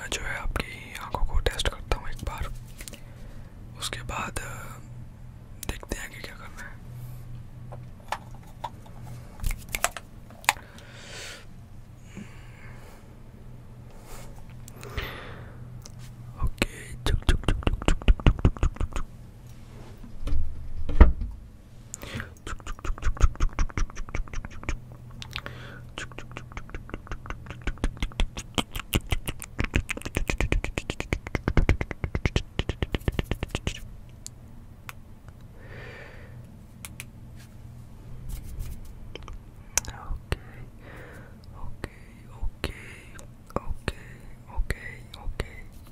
मैं जो है आपकी आंखों को टेस्ट करता हूँ एक बार, उसके बाद देखते हैं कि क्या करना है। ओके, चुक चुक चुक चुक चुक चुक चुक चुक चुक चुक ओके ओके ओके ओके।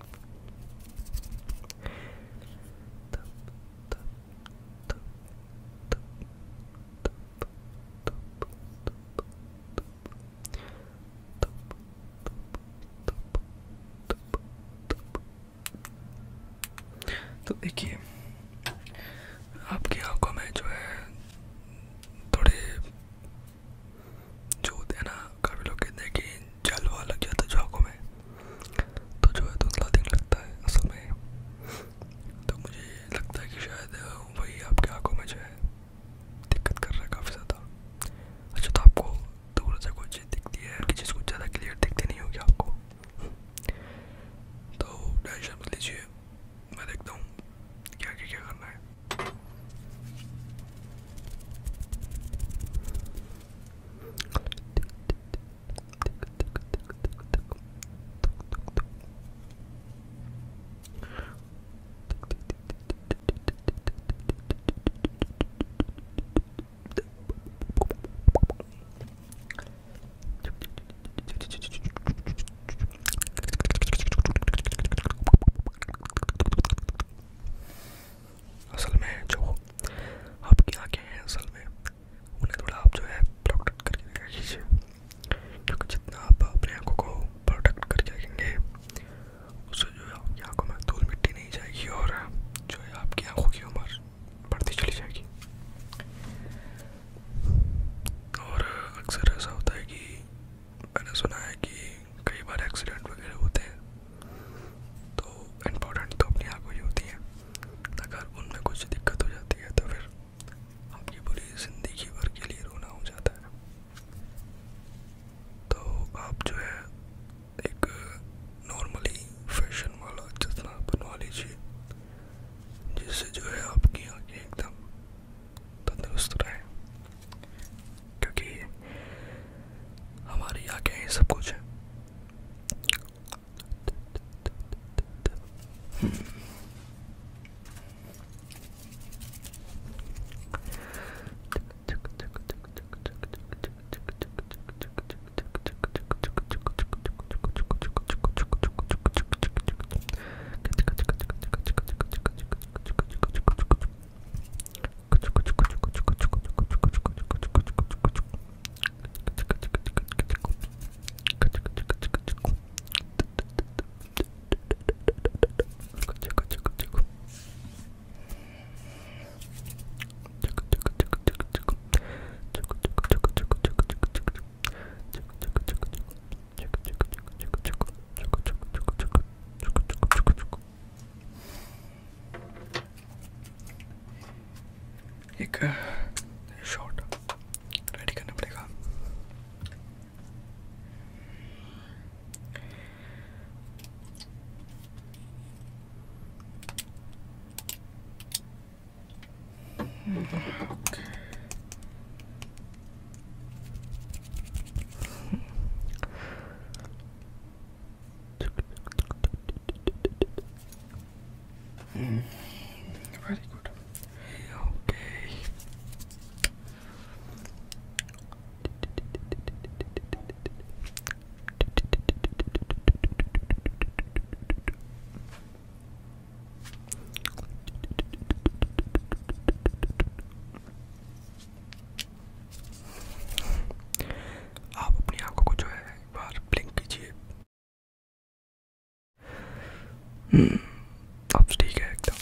तो देखिए, आपकी आंखों में जो है थोड़े जो होते हैं ना, काफ़ी लोग कहते हैं कि जलवा लग जाता है जो आंखों में, तो जो है धुंधला दिखने लगता है असल में। तो मुझे लगता है कि शायद वही आपकी आंखों में जो है दिक्कत कर रहा है काफ़ी ज़्यादा। अच्छा, तो आपको दूर से कोई चीज़ दिखती है कि चीज़ कुछ ज़्यादा क्लियर दिखती नहीं होगी आपको, तो टेंशन मत लीजिए, मैं देखता हूँ क्या क्या क्या करना है। असल में जो आपकी आंखें हैं, असल में उन्हें थोड़ा आप जो है प्रोटेक्ट करके रखिए, क्योंकि जितना आप अपने आंखों को प्रोटेक्ट करके रखेंगे उससे जो है आपकी आंखों में धूल मिट्टी नहीं जाएगी और जो है आपकी आंखों की उम्र बढ़ती चली जाएगी। और अक्सर ऐसा होता है कि मैंने सुना है कि कई बार एक्सीडेंट वगैरह होते हैं, तो इम्पोर्टेंट तो अपनी आंखों ही होती हैं। अगर उनमें कुछ दिक्कत हो जाती है तो फिर आपकी पूरी ज़िंदगी भर के लिए रोना हो जाता है। तो आप जो है एक नॉर्मली फैशन वाला चश्मा बनवा लीजिए, जिससे जो है आपकी आंखें एकदम तंदुरुस्त रहें, क्योंकि हमारी आंखें ही सब कुछ है। एक शॉट रेडी करना पड़ेगा। Very good. ओके, आप अपनी आंखों को जो है एक बार ब्लिंक कीजिए। अब ठीक है एकदम।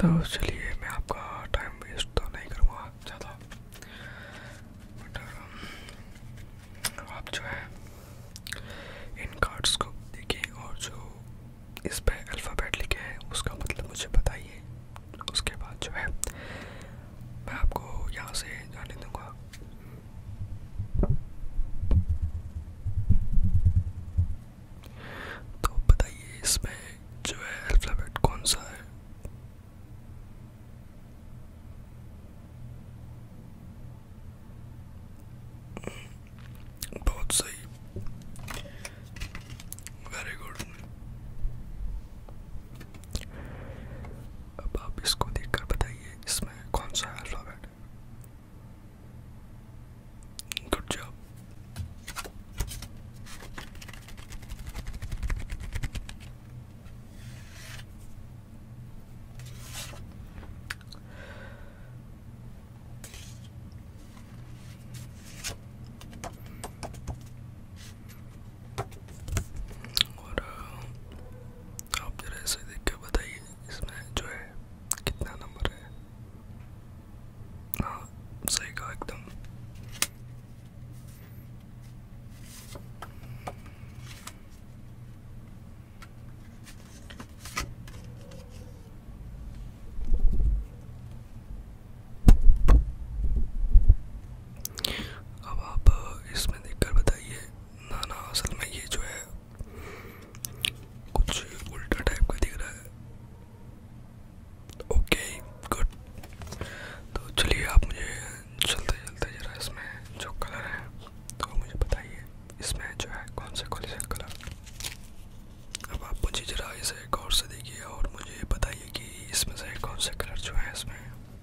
तो चलिए मैं आपका टाइम वेस्ट तो नहीं करूँगा ज़्यादा, बट आप जो है इन कार्ड्स को देखिए और जो इस पे अल्फ़ाबेट लिखे हैं उसका मतलब मुझे बताइए। उसके बाद जो है मैं आपको यहाँ से जाने दूँगा। तो बताइए इसमें जो है अल्फ़ाबेट कौन सा है? बहुत सही, वेरी गुड। अब आप इसको देखकर बताइए इसमें कौन सा अल्फ़ाबेट है। Good job. और आप जरा ऐसे देख कर बताइए इसमें जो है कितना नंबर है। हाँ सही कहा एकदम। अब आप इसमें देखकर बताइए। ना ना असल में ये जो है कुछ उल्टा टाइप का दिख रहा है। Okay good. तो चलिए आप मुझे चलते चलते जरा इसमें जो कलर है तो मुझे बताइए इसमें जो है कौन से कलर। अब आप मुझे जरा इसे गौर से देखिए और मुझे बताइए कि इसमें से कौन से कलर जो है इसमें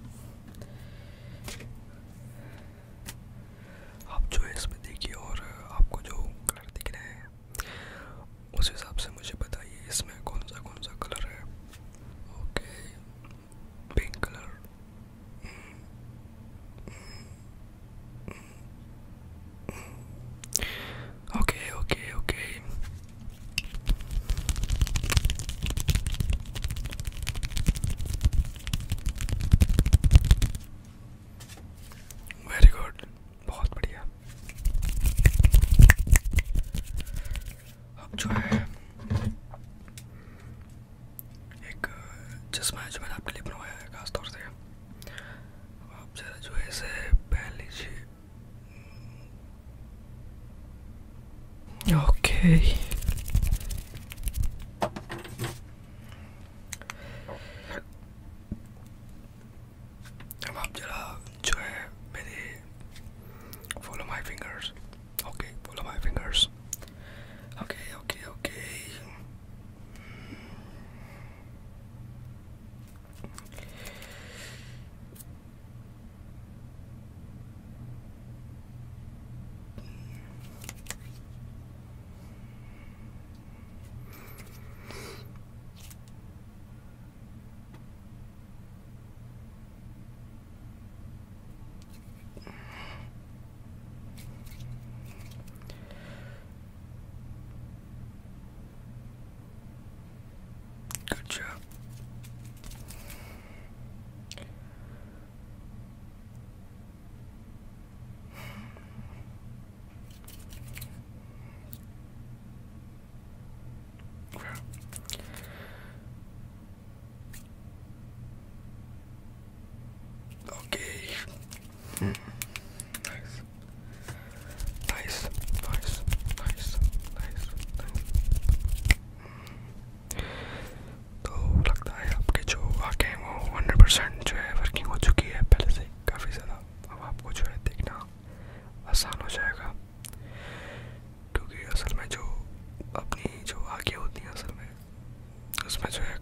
आप जो है इसमें देखिए और आपको जो कलर दिख रहे हैं उस हिसाब से मुझे बताइए इसमें कौन सा कलर है। Okay pink colour. Okay okay okay very good, बहुत बढ़िया। अब जो है एक चश्मा है जो मैंने आपके लिए बनवाया है खास तौर से। आप जरा जो है इसे पहन लीजिए। ओके अब आप जरा जो है मेरे follow my fingers. Okay follow my fingers. Okay okay okay good job. Okay nice nice nice nice nice. तो लगता है आपके जो आंखें हैं वो 100% जो है वर्किंग हो चुकी है पहले से काफ़ी ज़्यादा। अब आपको जो है देखना आसान हो जाएगा क्योंकि असल में जो अपनी जो आंखें होती हैं असल में उसमें जो है